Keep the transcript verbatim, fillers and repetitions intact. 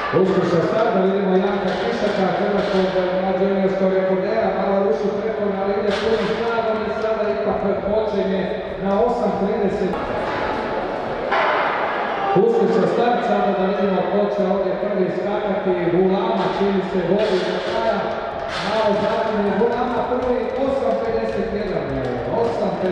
Uspješan start, da vidimo Janka Kišaka, hrvatskog mlađojuniorskog rekordera, malo ruši preko na linije puno snagom i sada ipak počinje na osam trideset. Uspješan start, sada da vidimo ko će ovdje prvi skakati, Vulama čini se vodi do kraja, malo zatim je Vulama prvi osam pedeset jedan.